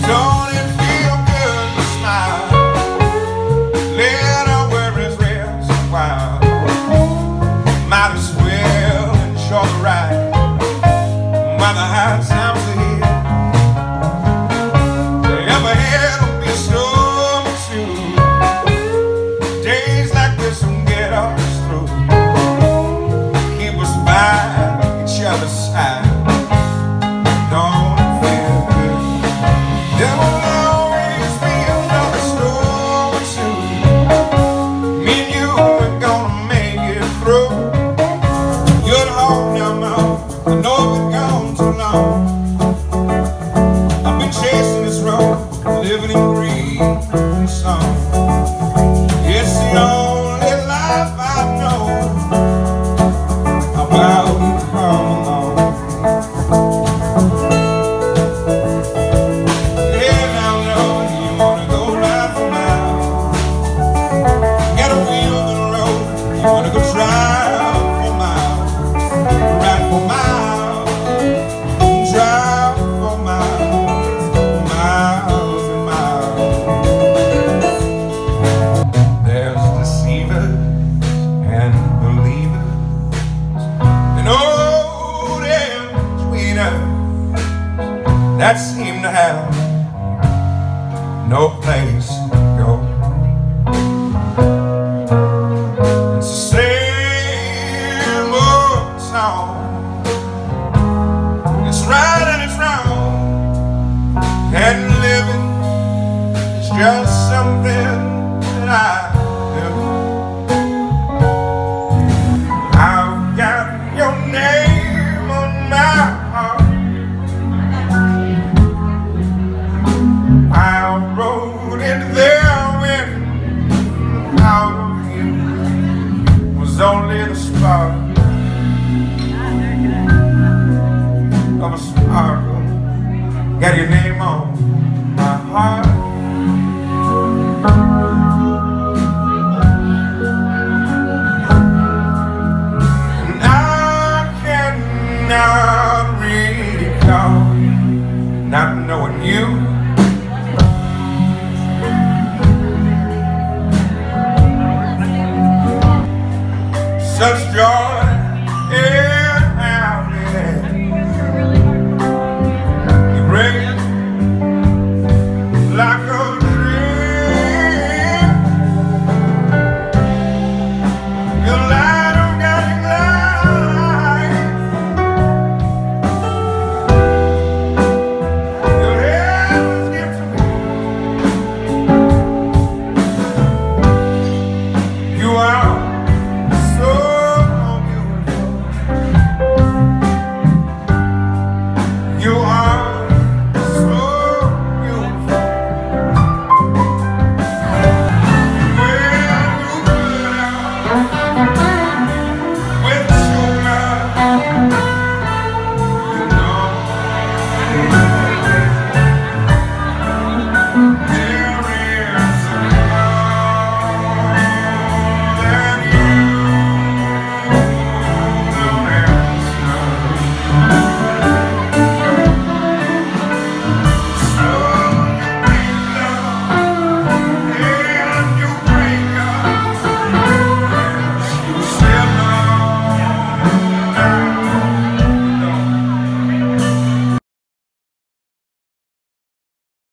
Don't it feel good to smile? Let our worries rest a while. Might as well enjoy the ride while the high times are here. Ever had a big storm or two. Days like this will get us through. Keep us by each other's side. Don't it feel good? There will always be another storm or two. Me and you are gonna make it through. You're the home now, Mom. I know we've gone too long. I've been chasing this road, living in green song. It's the only life I know. How about you come along? Yeah, now know you wanna go ride for miles. Got a wheel in the road, you wanna go drive for miles. Ride for miles, drive for miles, miles and miles. There's deceivers and believers, and old and tweeters that seem to have no place to go. It's the same old song. It's right and it's wrong, and living is just something that I do. I've got your name on my heart. I wrote it there when out of you was only the spark of a sparkle. Got your name on my heart.